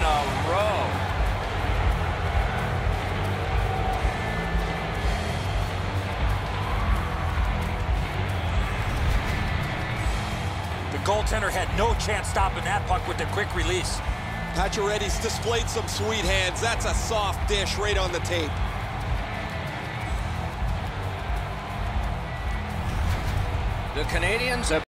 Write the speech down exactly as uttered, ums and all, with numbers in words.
a row. The goaltender had no chance stopping that puck with the quick release. Pacioretty's displayed some sweet hands. That's a soft dish right on the tape. The Canadians have